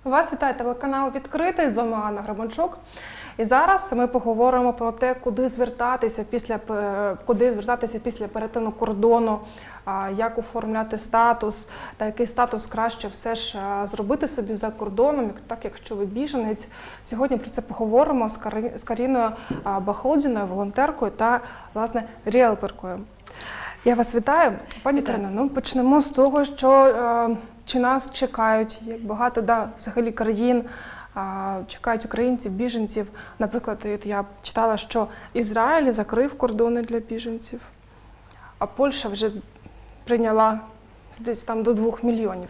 Вас вітає телеканал «Відкритий», з вами Анна Гребенчук. І зараз ми поговоримо про те, куди звертатися після перетину кордону, як оформляти статус, та який статус краще все ж зробити собі за кордоном, так якщо ви біженець. Сьогодні про це поговоримо з Каріною Бахолдіною, волонтеркою та, власне, ріелторкою. Я вас вітаю. Пані Каріно, почнемо з того, що чи нас чекають, як багато взагалі країн чекають українців, біженців. Наприклад, я читала, що Ізраїль закрив кордони для біженців, а Польща вже прийняла десь там до 2 мільйонів.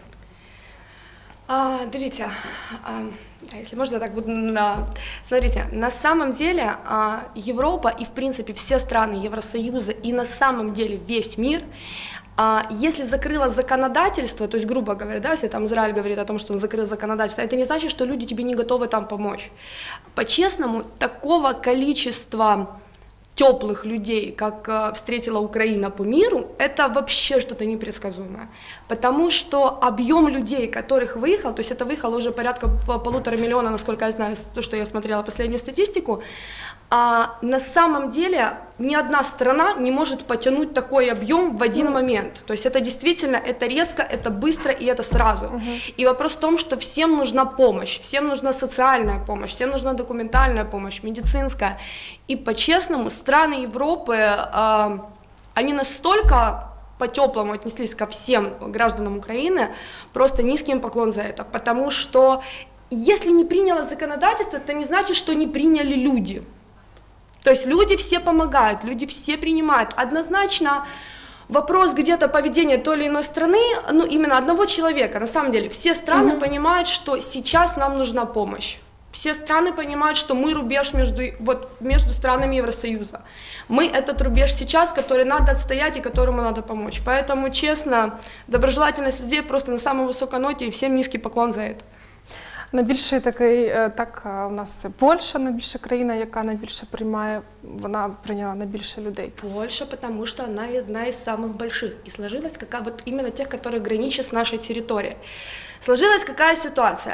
Дивіться, если можно, так буду. Смотрите, на самом деле Европа и, в принципе, все страны Евросоюза и на самом деле весь мир, если закрыло законодательство, то есть, грубо говоря, да, если там Израиль говорит о том, что он закрыл законодательство, это не значит, что люди тебе не готовы там помочь. По-честному, такого количества теплых людей, как встретила Украина по миру, это вообще что-то непредсказуемое. Потому что объем людей, которых выехал, то есть это выехало уже порядка 1,5 миллиона, насколько я знаю, то, что я смотрела последнюю статистику, на самом деле ни одна страна не может потянуть такой объем в один момент. То есть это действительно, это резко, это быстро и это сразу. И вопрос в том, что всем нужна помощь, всем нужна социальная помощь, всем нужна документальная помощь, медицинская. И по-честному, страны Европы, они настолько по-теплому отнеслись ко всем гражданам Украины, просто низкий им поклон за это, потому что если не приняло законодательство, это не значит, что не приняли люди. То есть люди все помогают, люди все принимают. Однозначно вопрос где-то поведения той или иной страны, именно одного человека, на самом деле, все страны понимают, что сейчас нам нужна помощь. Все страны понимают, что мы рубеж между странами Евросоюза. Мы этот рубеж сейчас, который надо отстоять и которому надо помочь. Поэтому, честно, доброжелательность людей просто на самой высокой ноте, и всем низкий поклон за это. Найбільший у нас це Польща, найбільша країна, яка найбільше приймає, вона прийняла найбільше людей. Польша, потому что она одна из самых больших. И сложилась именно тех, которые граничат с нашей территорией. Сложилась какая ситуация?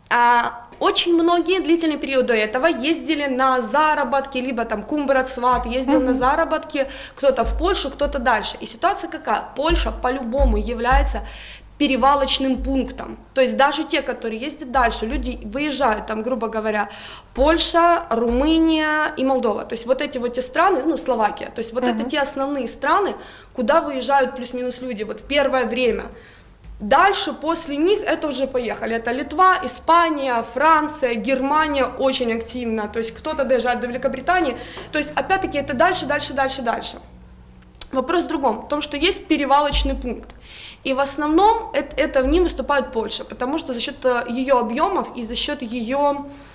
Очень многие длительный период до этого ездили на заработки, либо там Кумбрат-Сват ездил на заработки, кто-то в Польшу, кто-то дальше. И ситуация какая? Польша по-любому является перевалочным пунктом. То есть даже те, которые ездят дальше, люди выезжают, там, грубо говоря, Польша, Румыния и Молдова. То есть вот эти те страны, Словакия, то есть вот это те основные страны, куда выезжают плюс-минус люди в первое время. Дальше, после них, это уже поехали. Это Литва, Испания, Франция, Германия очень активно. То есть кто-то доезжает до Великобритании. То есть, опять-таки, это дальше. Вопрос в другом, в том, что есть перевалочный пункт. И в основном это в нем выступает Польша, потому что за счет ее объемов и за счет ее,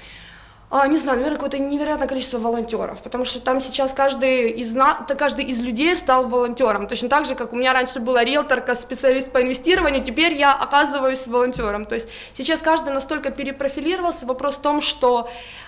не знаю, наверное, какое-то невероятное количество волонтеров, потому что там сейчас каждый из людей стал волонтером. Точно так же, как у меня раньше была риэлторка, специалист по инвестированию, теперь я оказываюсь волонтером. То есть сейчас каждый настолько перепрофилировался. Вопрос в том, что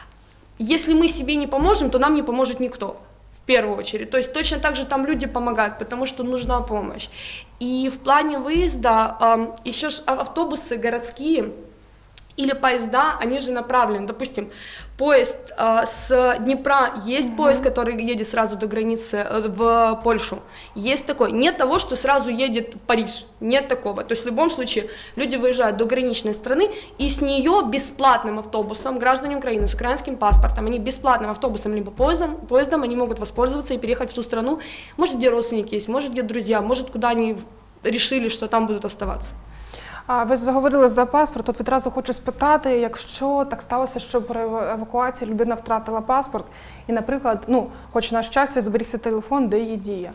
если мы себе не поможем, то нам не поможет никто. В первую очередь, то есть точно так же там люди помогают, потому что нужна помощь. И в плане выезда еще автобусы городские или поезда, они же направлены, допустим, поезд с Днепра, есть поезд, который едет сразу до границы в Польшу, есть такой, нет того, что сразу едет в Париж, нет такого, то есть в любом случае люди выезжают до граничной страны, и с нее бесплатным автобусом, граждане Украины с украинским паспортом, они бесплатным автобусом либо поездом они могут воспользоваться и переехать в ту страну, может где родственники есть, может где друзья, может куда они решили, что там будут оставаться. Ви заговорили за паспорт, от відразу хочу спитати, якщо так сталося, що при евакуації людина втратила паспорт і, наприклад, хоч на щастя зберігся телефон, де її дія?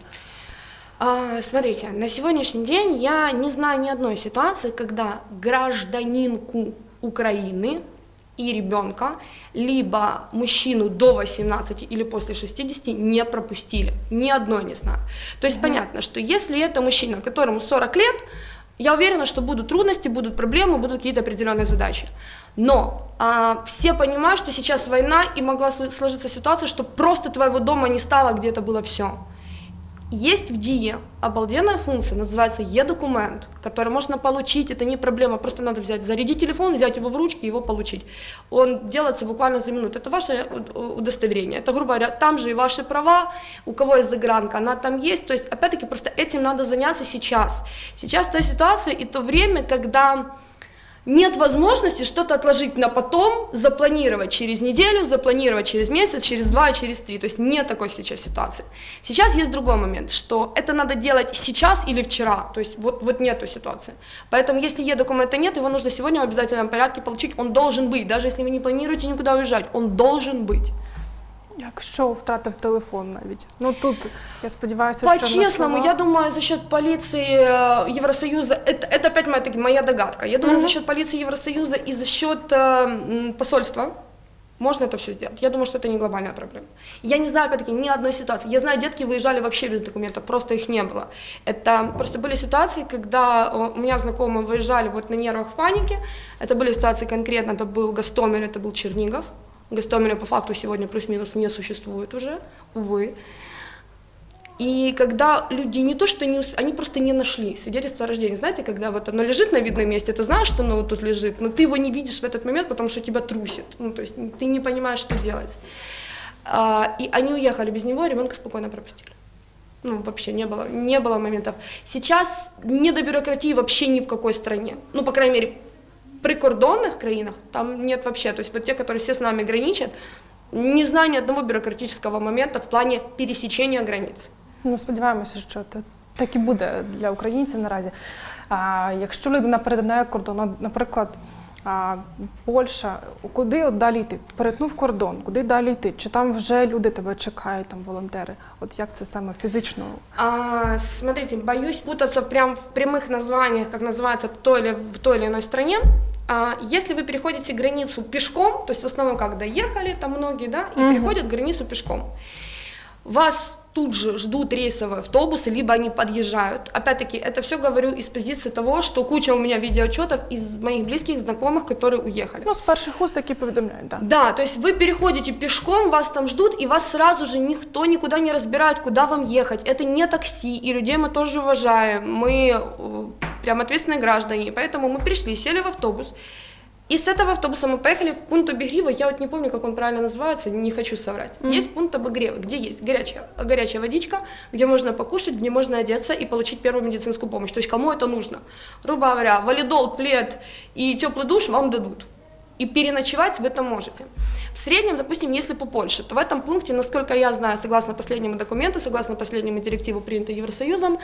Смотрите, на сегодняшний день я не знаю ни одной ситуации, когда гражданинку Украины и ребенка, либо мужчину до 18 или после 60 не пропустили. Ни одной не знаю. То есть понятно, что если это мужчина, которому 40 лет, я уверена, что будут трудности, будут проблемы, будут какие-то определенные задачи. Но все понимают, что сейчас война, и могла сложиться ситуация, что просто твоего дома не стало, где-то было все. Есть в ДИИ обалденная функция, называется Е-документ, который можно получить, это не проблема, просто надо взять, зарядить телефон, взять его в ручки и его получить. Он делается буквально за минуту. Это ваше удостоверение, это, грубо говоря, там же и ваши права, у кого есть загранка, она там есть, то есть, опять-таки, просто этим надо заняться сейчас. Сейчас та ситуация и то время, когда нет возможности что-то отложить на потом, запланировать через неделю, запланировать через месяц, через 2, через 3. То есть нет такой сейчас ситуации. Сейчас есть другой момент, что это надо делать сейчас или вчера. То есть вот нету ситуации. Поэтому если Е-документа нет, его нужно сегодня в обязательном порядке получить. Он должен быть. Даже если вы не планируете никуда уезжать, он должен быть. Якщо втратив телефон навіть. Ну тут, я сподіваюся, По-честному, я думаю, за счет полиции Евросоюза, это опять моя догадка, я думаю, за счет полиции Евросоюза и за счет посольства можно это все сделать. Я думаю, что это не глобальная проблема. Я не знаю, опять-таки, ни одной ситуации. Я знаю, детки выезжали вообще без документов, просто их не было. Это просто были ситуации, когда у меня знакомые выезжали вот на нервах в панике. Это были ситуации конкретно, это был Гостомель, это был Чернигов. Гостомеля по факту сегодня плюс-минус не существует уже, увы. И когда люди не то что не успели, они просто не нашли свидетельство о рождении. Знаете, когда вот оно лежит на видном месте, ты знаешь, что оно вот тут лежит, но ты его не видишь в этот момент, потому что тебя трусит. Ну, то есть ты не понимаешь, что делать. И они уехали без него, ребенка спокойно пропустили. Ну, вообще не было моментов. Сейчас не до бюрократии вообще ни в какой стране. Ну, по крайней мере, в прикордонных краинах там нет вообще, то есть вот те, которые все с нами граничат, не знаю ни одного бюрократического момента в плане пересечения границ. Ну, сподіваємося, що так і буде для українців наразі. Якщо людина перетинає кордон, наприклад, Польща, куди от далі йти? Перетнув кордон, куди далі йти? Чи там вже люди тебе чекають, там волонтери? От як це саме фізично? Смотрите, боюсь путаться прям в прямых названиях, как называется в той или иной стране. Если вы переходите границу пешком, то есть в основном как доехали, там многие, да, и переходят границу пешком, вас тут же ждут рейсовые автобусы, либо они подъезжают. Опять-таки, это все говорю из позиции того, что куча у меня видеоотчетов из моих близких знакомых, которые уехали. Ну, с первых уст такие поведомляют, да. Да, то есть вы переходите пешком, вас там ждут, и вас сразу же никто никуда не разбирает, куда вам ехать. Это не такси, и людей мы тоже уважаем, мы прям ответственные граждане, и поэтому мы пришли, сели в автобус. И с этого автобуса мы поехали в пункт обогрева, я вот не помню, как он правильно называется, не хочу соврать. Есть пункт обогрева, где есть горячая водичка, где можно покушать, где можно одеться и получить первую медицинскую помощь. То есть кому это нужно? Грубо говоря, валидол, плед и теплый душ вам дадут. И переночевать вы там можете. В среднем, допустим, если по Польше, то в этом пункте, насколько я знаю, согласно последнему документу, согласно последнему директиву, принятой Евросоюзом,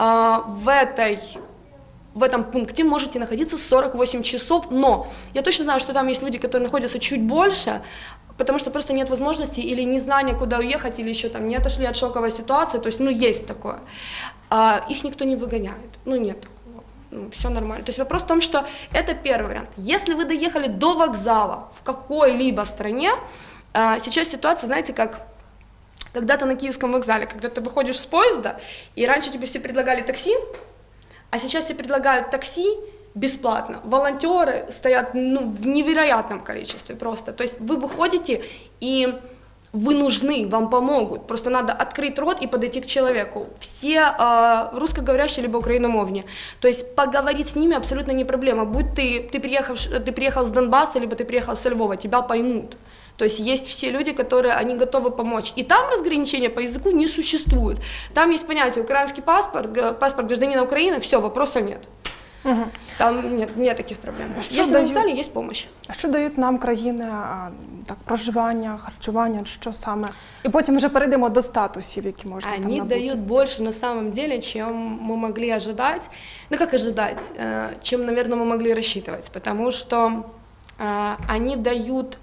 в этом пункте можете находиться 48 часов, но я точно знаю, что там есть люди, которые находятся чуть больше, потому что просто нет возможности или незнания, куда уехать, или еще там не отошли от шоковой ситуации, то есть, ну, есть такое. Их никто не выгоняет, ну, нет такого, ну, все нормально. То есть вопрос в том, что это первый вариант. Если вы доехали до вокзала в какой-либо стране, сейчас ситуация, знаете, как когда-то на Киевском вокзале, когда ты выходишь с поезда, и раньше тебе все предлагали такси, а сейчас все предлагают такси бесплатно. Волонтеры стоят в невероятном количестве просто. То есть вы выходите, и вы нужны, вам помогут. Просто надо открыть рот и подойти к человеку. Все русскоговорящие либо украиномовные. То есть поговорить с ними абсолютно не проблема. Будь ты приехал с Донбасса, либо ты приехал со Львова, тебя поймут. То есть есть все люди, которые, они готовы помочь. И там разграничения по языку не существует. Там есть понятие украинский паспорт, паспорт гражданина Украины, все, вопросов нет. Угу. Там нет таких проблем. Если на вокзале есть помощь. А що дають нам країни, так, проживання, харчування, що саме? І потім вже перейдемо до статусів, які можна там набути. Они дают больше на самом деле, чем мы могли ожидать. Ну как ожидать? Чем, наверное, мы могли рассчитывать. Потому что они дают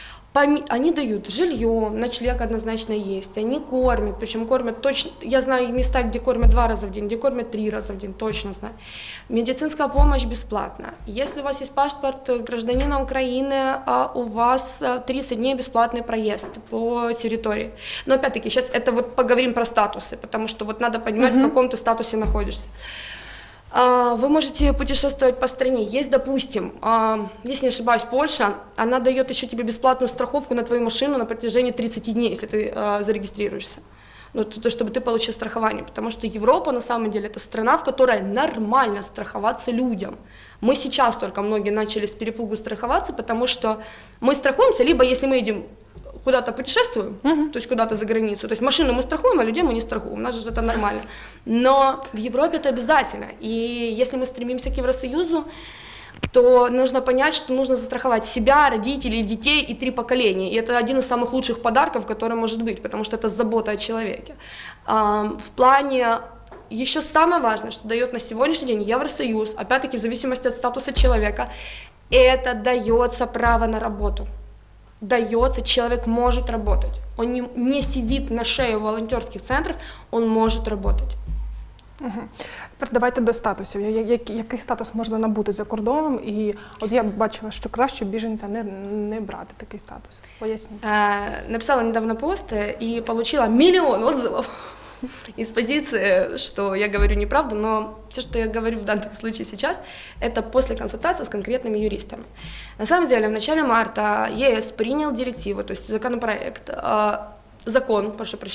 жилье, ночлег однозначно есть, они кормят, причем кормят точно, я знаю места, где кормят 2 раза в день, где кормят 3 раза в день, точно знаю. Медицинская помощь бесплатна. Если у вас есть паспорт гражданина Украины, у вас 30 дней бесплатный проезд по территории. Но опять-таки, сейчас это вот поговорим про статусы, потому что вот надо понимать, в каком ты статусе находишься. Вы можете путешествовать по стране. Есть, допустим, если не ошибаюсь, Польша, она дает еще тебе бесплатную страховку на твою машину на протяжении 30 дней, если ты зарегистрируешься. ну, чтобы ты получил страхование, потому что Европа на самом деле это страна, в которой нормально страховаться людям. Мы сейчас только многие начали с перепугу страховаться, потому что мы страхуемся, либо если мы едем куда-то путешествуем, то есть куда-то за границу, то есть машину мы страхуем, а людей мы не страхуем, у нас же это нормально. Но в Европе это обязательно, и если мы стремимся к Евросоюзу, то нужно понять, что нужно застраховать себя, родителей, детей и 3 поколения. И это один из самых лучших подарков, который может быть, потому что это забота о человеке. В плане, еще самое важное, что дает на сегодняшний день Евросоюз, опять-таки в зависимости от статуса человека, это дается право на работу. Дается, человек может работать. Он не сидит на шее у волонтерських центрів, он может работать. Тепер давайте до статусів. Який статус можна набути за кордоном? І от я бачила, що краще біженця не брати такий статус. Поясніть. Написала недавно пост и получила миллион отзывов из позиции, что я говорю неправду, но все, что я говорю в данном случае сейчас, это после консультации с конкретными юристами. На самом деле, в начале марта ЕС принял директиву, то есть законопроект, закон,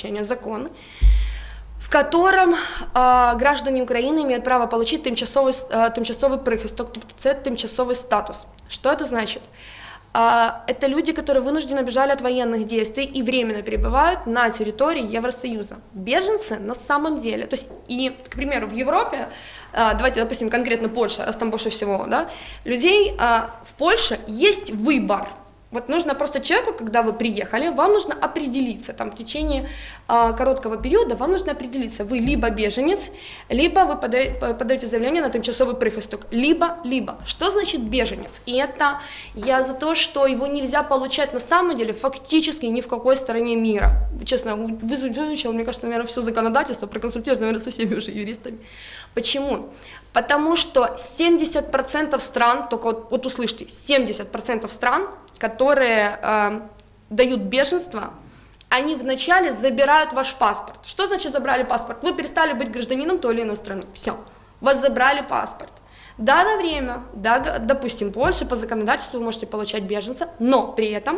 в котором граждане Украины имеют право получить тимчасовий прихисток, тобто тимчасовий статус. Что это значит? Это люди, которые вынужденно бежали от военных действий и временно перебывают на территории Евросоюза. Беженцы на самом деле, то есть и, к примеру, в Европе, давайте, допустим, конкретно Польша, раз там больше всего, да, людей в Польше есть выбор. Вот нужно просто человеку, когда вы приехали, вам нужно определиться, там в течение короткого периода вам нужно определиться, вы либо беженец, либо вы подаете заявление на тимчасовий прихисток, либо. Что значит беженец? И это я за то, что его нельзя получать на самом деле фактически ни в какой стороне мира. Честно, вызвучил, мне кажется, наверное, все законодательство, проконсультировать, наверное, со всеми уже юристами. Почему? Потому что 70% стран, только вот услышьте, 70% стран, которые дают беженство, они вначале забирают ваш паспорт. Что значит забрали паспорт? Вы перестали быть гражданином той или иной страны. Все, вас забрали паспорт. Да, на время, да, допустим, Польша по законодательству вы можете получать беженца, но при этом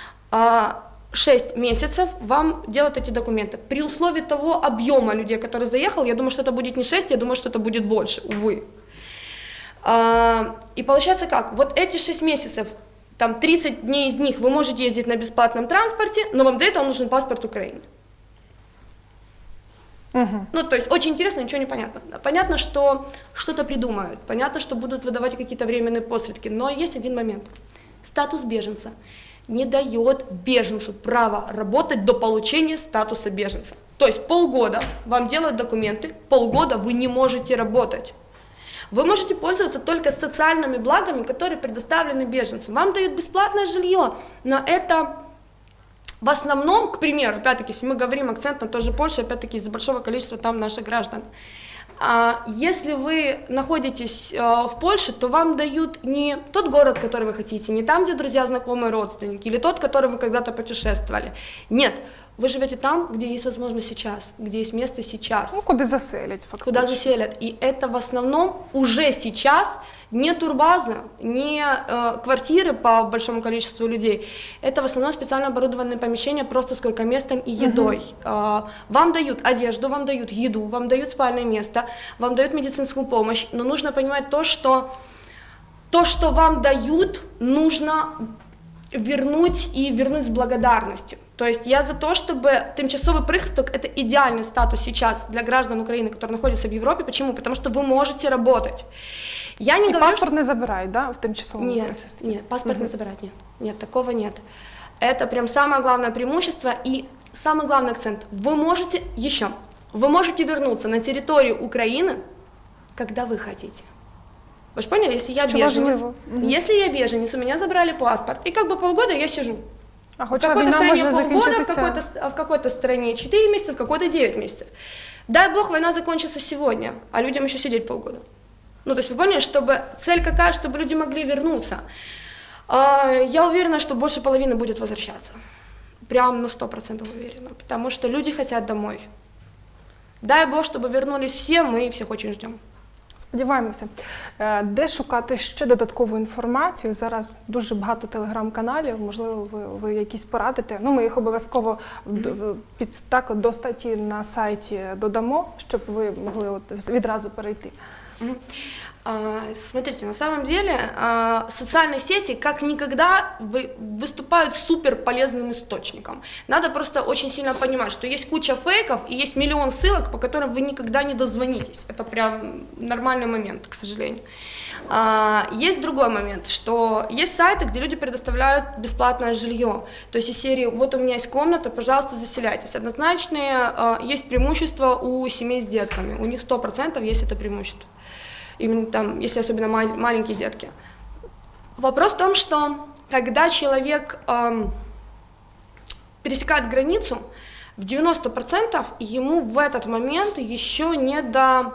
6 месяцев вам делают эти документы. При условии того объема людей, который заехал, я думаю, что это будет не 6, я думаю, что это будет больше, увы. И получается как? Вот эти 6 месяцев, там 30 дней из них вы можете ездить на бесплатном транспорте, но вам для этого нужен паспорт Украины. Ну, то есть очень интересно, ничего не понятно. Понятно, что что-то придумают, понятно, что будут выдавать какие-то временные посвидки, но есть один момент. Статус беженца не дает беженцу права работать до получения статуса беженца. То есть полгода вам делают документы, полгода вы не можете работать. Вы можете пользоваться только социальными благами, которые предоставлены беженцам. Вам дают бесплатное жилье, но это в основном, к примеру, опять-таки, если мы говорим акцент на той же Польше, опять-таки из-за большого количества там наших граждан, если вы находитесь в Польше, то вам дают не тот город, который вы хотите, не там, где друзья, знакомые, родственники, или тот, который вы когда-то путешествовали. Нет, вы живете там, где есть возможность сейчас, где есть место сейчас. Ну, куда заселят, фактически. Куда заселят. И это в основном уже сейчас не турбаза, не квартиры по большому количеству людей. Это в основном специально оборудованные помещения просто с койкоместом и едой. Вам дают одежду, вам дают еду, вам дают спальное место, вам дают медицинскую помощь. Но нужно понимать то, что вам дают, нужно вернуть и вернуть с благодарностью. То есть я за то, чтобы тимчасовий прихисток – это идеальный статус сейчас для граждан Украины, которые находятся в Европе. Почему? Потому что вы можете работать. Я не говорю, паспорт не забирают, да, в тимчасовом прихистке? Нет, паспорт не забирать, нет. Нет, такого нет. Это прям самое главное преимущество и самый главный акцент. Вы можете вернуться на территорию Украины, когда вы хотите. Вы же поняли, если я беженец, у меня забрали паспорт, и как бы полгода я сижу. А в какой-то стране полгода, в какой-то стране 4 месяца, в какой-то 9 месяцев. Дай бог, война закончится сегодня, а людям еще сидеть полгода. Ну, то есть вы поняли, чтобы цель какая, чтобы люди могли вернуться. Я уверена, что больше половины будет возвращаться. Прям на 100% уверена, потому что люди хотят домой. Дай бог, чтобы вернулись все, мы всех очень ждем. Сподіваємося. Де шукати ще додаткову інформацію? Зараз дуже багато телеграм-каналів, можливо, ви якісь порадите. Ну, ми їх обов'язково до статті на сайті додамо, щоб ви могли відразу перейти. Смотрите, на самом деле социальные сети как никогда выступают супер полезным источником. Надо просто очень сильно понимать, что есть куча фейков и есть миллион ссылок, по которым вы никогда не дозвонитесь. Это прям нормальный момент, к сожалению. Есть другой момент, что есть сайты, где люди предоставляют бесплатное жилье. То есть из серии «Вот у меня есть комната, пожалуйста, заселяйтесь». Однозначные есть преимущества у семей с детками. У них 100% есть это преимущество. Именно там, если особенно маленькие детки. Вопрос в том, что когда человек пересекает границу, в 90% ему в этот момент еще не до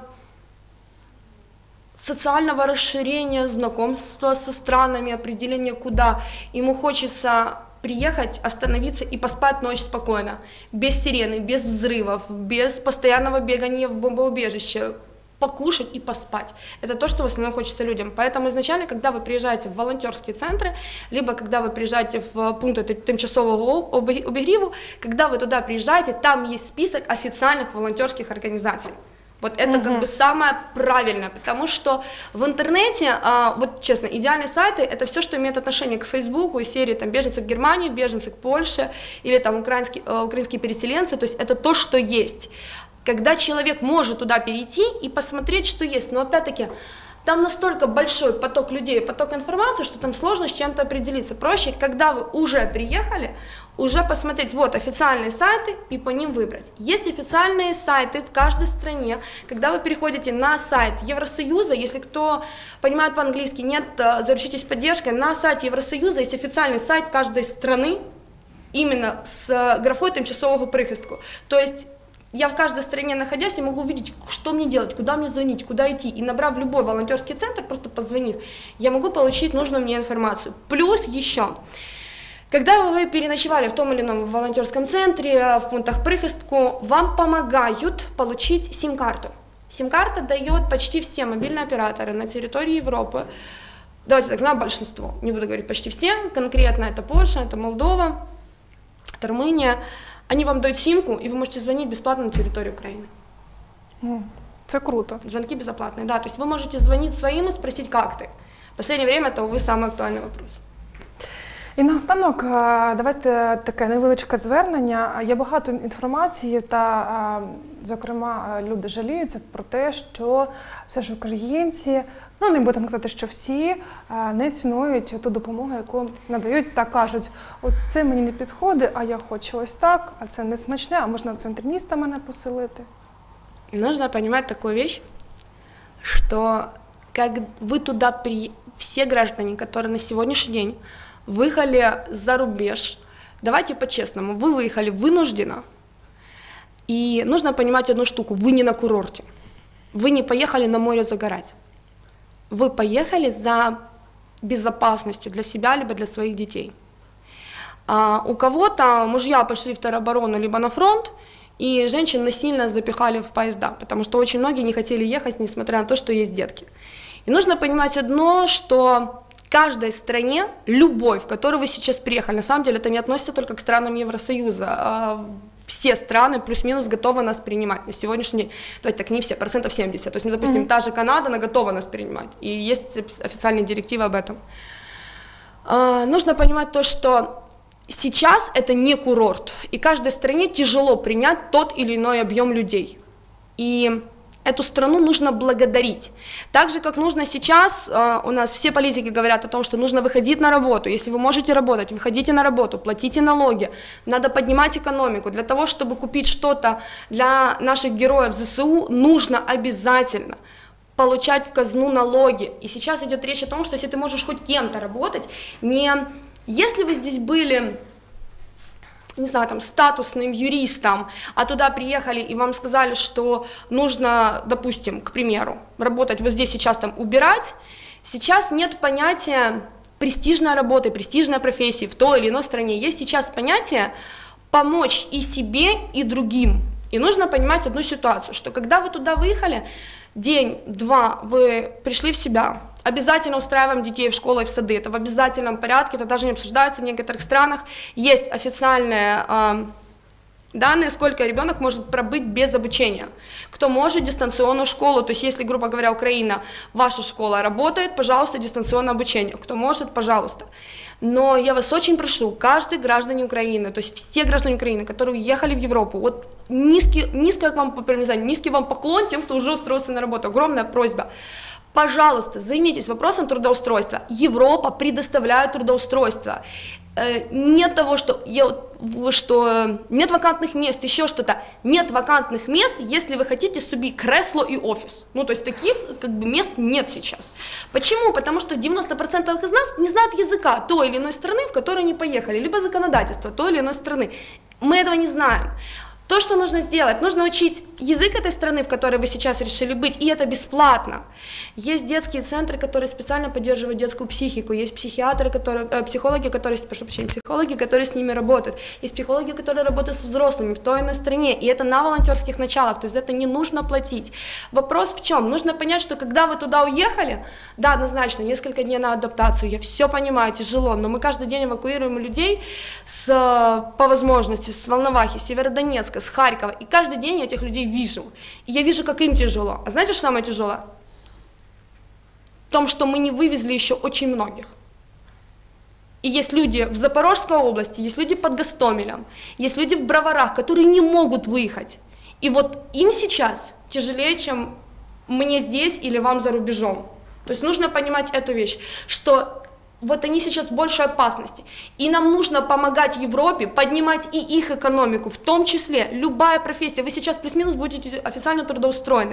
социального расширения, знакомства со странами, определения куда. Ему хочется приехать, остановиться и поспать ночь спокойно, без сирены, без взрывов, без постоянного бегания в бомбоубежище, покушать и поспать. Это то, что в основном хочется людям. Поэтому изначально, когда вы приезжаете в волонтерские центры, либо когда вы приезжаете в пункты тимчасового обігріву, когда вы туда приезжаете, там есть список официальных волонтерских организаций. Вот это как бы самое правильное, потому что в интернете, вот честно, идеальные сайты — это все, что имеет отношение к Фейсбуку, из серии там беженцы в Германии, беженцы к Польше, или там украинские переселенцы, то есть это то, что есть. Когда человек может туда перейти и посмотреть, что есть, но опять-таки там настолько большой поток людей, поток информации, что там сложно с чем-то определиться. Проще, когда вы уже приехали, уже посмотреть, вот официальные сайты и по ним выбрать. Есть официальные сайты в каждой стране. Когда вы переходите на сайт Евросоюза, если кто понимает по-английски, нет, заручитесь поддержкой, на сайте Евросоюза есть официальный сайт каждой страны, именно с графой тимчасового прихистку. То есть я в каждой стране находясь, я могу увидеть, что мне делать, куда мне звонить, куда идти. И набрав любой волонтерский центр, просто позвонив, я могу получить нужную мне информацию. Плюс еще, когда вы переночевали в том или ином волонтерском центре, в пунктах прихистку, вам помогают получить сим-карту. Сим-карта дает почти все мобильные операторы на территории Европы. Давайте так, знаю большинство, не буду говорить почти все, конкретно это Польша, это Молдова, это Румыния. Они вам дают симку, и вы можете звонить бесплатно на территорию Украины. Это круто. Звонки безоплатные, да. То есть вы можете звонить своим и спросить, как ты. В последнее время это, увы, самый актуальный вопрос. І наостанок, давайте таке невеличке звернення. Є багато інформації та, зокрема, люди жаліються про те, що все ж українці, ну не будемо казати, що всі, не цінують ту допомогу, яку надають, та кажуть, от це мені не підходить, а я хочу ось так, а це не смачне, а можна в центр міста мене поселити. Нужно понимать такую вещь, что как вы туда все граждане, которые на сегодняшний день выехали за рубеж, давайте по-честному, вы выехали вынужденно, и нужно понимать одну штуку, вы не на курорте, вы не поехали на море загорать, вы поехали за безопасностью для себя, либо для своих детей. У кого-то мужья пошли в тероборону, либо на фронт, и женщин насильно запихали в поезда, потому что очень многие не хотели ехать, несмотря на то, что есть детки. И нужно понимать одно, что каждой стране, любой, в которую вы сейчас приехали, на самом деле это не относится только к странам Евросоюза, все страны плюс-минус готовы нас принимать на сегодняшний день. Давайте так, не все, 70%. То есть, ну, допустим, та же Канада, она готова нас принимать, и есть официальные директивы об этом. Нужно понимать то, что сейчас это не курорт, и каждой стране тяжело принять тот или иной объем людей. И эту страну нужно благодарить. Так же, как нужно сейчас, у нас все политики говорят о том, что нужно выходить на работу. Если вы можете работать, выходите на работу, платите налоги. Надо поднимать экономику. Для того, чтобы купить что-то для наших героев ЗСУ, нужно обязательно получать в казну налоги. И сейчас идет речь о том, что если ты можешь хоть кем-то работать, не если вы здесь были, не знаю, там, статусным юристом, а туда приехали и вам сказали, что нужно, допустим, к примеру, работать вот здесь сейчас там убирать, сейчас нет понятия престижной работы, престижной профессии в той или иной стране. Есть сейчас понятие помочь и себе, и другим. И нужно понимать одну ситуацию, что когда вы туда выехали, день-два вы пришли в себя, обязательно устраиваем детей в школу и в сады, это в обязательном порядке, это даже не обсуждается, в некоторых странах есть официальные данные, сколько ребенок может пробыть без обучения, кто может дистанционную школу, то есть если, грубо говоря, Украина, ваша школа работает, пожалуйста, дистанционное обучение, кто может, пожалуйста. Но я вас очень прошу, каждый гражданин Украины, то есть все граждане Украины, которые уехали в Европу, вот низкое к вам признание, низкий вам поклон тем, кто уже устроился на работу, огромная просьба. Пожалуйста, займитесь вопросом трудоустройства. Европа предоставляет трудоустройство. Нет того, что нет вакантных мест, еще что-то. Нет вакантных мест, если вы хотите себе кресло и офис. Ну, то есть таких мест нет сейчас. Почему? Потому что 90% из нас не знают языка той или иной страны, в которую они поехали, либо законодательства той или иной страны. Мы этого не знаем. То, что нужно сделать, нужно учить язык этой страны, в которой вы сейчас решили быть, и это бесплатно. Есть детские центры, которые специально поддерживают детскую психику, есть психологи, которые с ними работают, есть психологи, которые работают с взрослыми в той или иной стране, и это на волонтерских началах, то есть это не нужно платить. Вопрос в чем? Нужно понять, что когда вы туда уехали, да, однозначно, несколько дней на адаптацию, я все понимаю, тяжело, но мы каждый день эвакуируем людей по возможности, с Волновахи, Северодонецка, с Харькова, и каждый день я этих людей вижу, и я вижу, как им тяжело. А знаете, что самое тяжелое? В том, что мы не вывезли еще очень многих. И есть люди в Запорожской области, есть люди под Гостомелем, есть люди в Броварах, которые не могут выехать. И вот им сейчас тяжелее, чем мне здесь или вам за рубежом. То есть нужно понимать эту вещь, что вот они сейчас в большей опасности. И нам нужно помогать Европе поднимать и их экономику, в том числе любая профессия. Вы сейчас плюс-минус будете официально трудоустроены.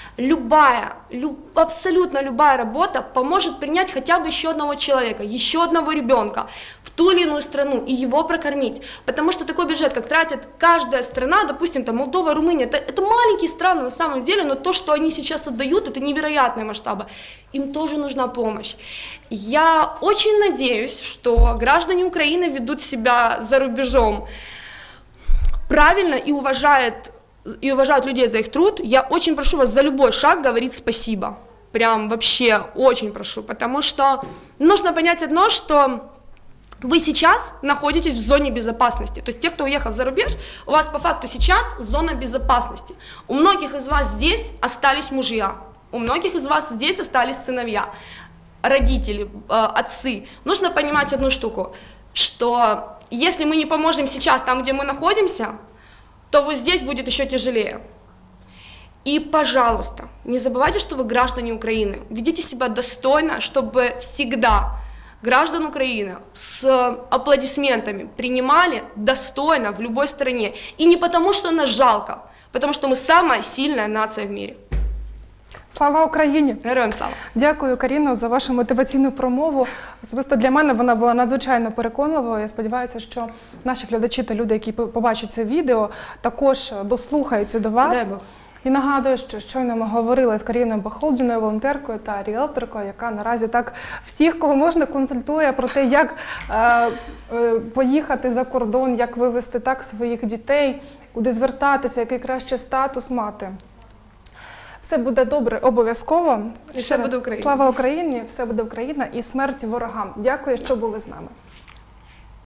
Абсолютно любая работа поможет принять хотя бы еще одного человека, еще одного ребенка в ту или иную страну и его прокормить. Потому что такой бюджет, как тратит каждая страна, допустим, там Молдова, Румыния, это маленькие страны на самом деле, но то, что они сейчас отдают, это невероятные масштабы. Им тоже нужна помощь. Я очень надеюсь, что граждане Украины ведут себя за рубежом правильно и уважают людей за их труд. Я очень прошу вас за любой шаг говорить спасибо. Прям вообще очень прошу, потому что нужно понять одно, что вы сейчас находитесь в зоне безопасности. То есть те, кто уехал за рубеж, у вас по факту сейчас зона безопасности. У многих из вас здесь остались мужья, у многих из вас здесь остались сыновья, родители, отцы. Нужно понимать одну штуку, что если мы не поможем сейчас там, где мы находимся, то вот здесь будет еще тяжелее. И, пожалуйста, не забывайте, что вы граждане Украины. Ведите себя достойно, чтобы всегда граждан Украины с аплодисментами принимали достойно в любой стране. И не потому, что нас жалко, потому что мы самая сильная нация в мире. Слава Україні! Героям слава! Дякую, Каріно, за вашу мотиваційну промову. Особисто для мене вона була надзвичайно переконливою. Я сподіваюся, що наші глядачі та люди, які побачать це відео, також дослухаються до вас. Дай Бог. І нагадую, що щойно ми говорили з Каріною Бахолдіною, волонтеркою та ріелторкою, яка наразі так всіх, кого можна, консультує про те, як поїхати за кордон, як вивезти так своїх дітей, куди звертатися, який краще статус мати. Все буде добре, обов'язково. І все буде Україна. Слава Україні, все буде Україна і смерть ворогам. Дякую, що були з нами.